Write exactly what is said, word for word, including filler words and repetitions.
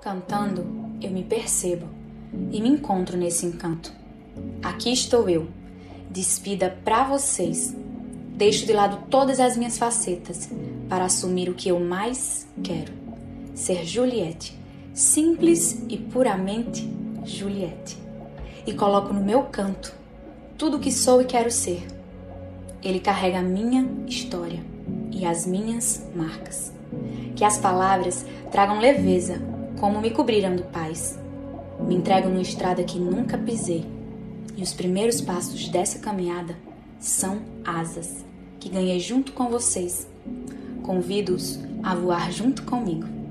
Cantando, eu me percebo e me encontro nesse encanto. Aqui estou eu, despida pra vocês. Deixo de lado todas as minhas facetas para assumir o que eu mais quero: ser Juliette, simples e puramente Juliette. E coloco no meu canto tudo o que sou e quero ser. Ele carrega a minha história e as minhas marcas. Que as palavras tragam leveza, como me cobriram de paz. Me entrego numa estrada que nunca pisei. E os primeiros passos dessa caminhada são asas que ganhei junto com vocês. Convido-os a voar junto comigo.